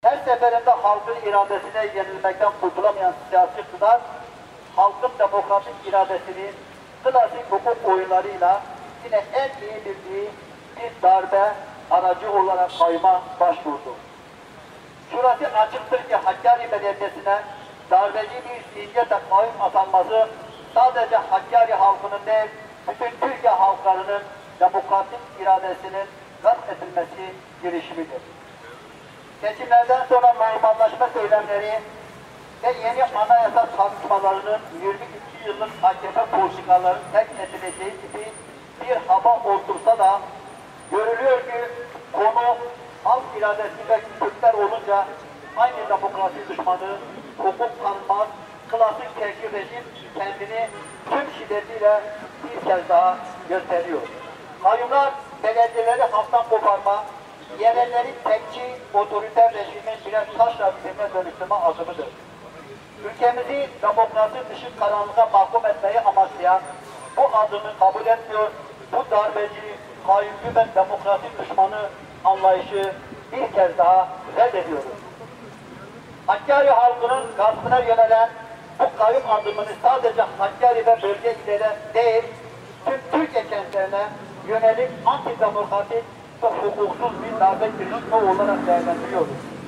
Her seferinde halkın iradesine yenilmekten kurtulamayan siyasi iktidar, halkın demokratik iradesini klasik hukuk oyunlarıyla yine en iyi bildiği bir darbe aracı olarak kayyuma başvurdu. Şurası açıktır ki Hakkari Belediyesi'ne darbeci bir zihniyete kayyum atanması sadece Hakkari halkının değil, bütün Türkiye halklarının demokratik iradesinin gasp edilmesi girişimidir. Seçimlerden sonra normalleşme söylemleri ve yeni anayasa tartışmalarının 22 yıllık AKP politikalarının tek edileceği gibi bir hava oldursa da görülüyor ki konu halk iradesi ve Türkler olunca aynı demokrasi düşmanı, hukuk tanımaz, klasik terkir rejim kendini tüm şiddetiyle bir kez daha gösteriyor. Kayyumlar belediyeleri halktan koparma, yerelleri tekçi, otoriter rejimin birer taşla bitirme dönüştürme adımıdır. Ülkemizi demokrasi dışı karanlığa mahkum etmeyi amaçlayan bu adımı kabul etmiyor, bu darbeci, kayyumcu ve demokrasi düşmanı anlayışı bir kez daha reddediyoruz. Hakkari halkının gaspına yönelen bu kayyum adımını sadece Hakkari ve bölge illeri değil, tüm Türkiye kentlerine yönelik antidemokratik ve hukuksuz bir darbe girişimi olarak değerlendiriyoruz.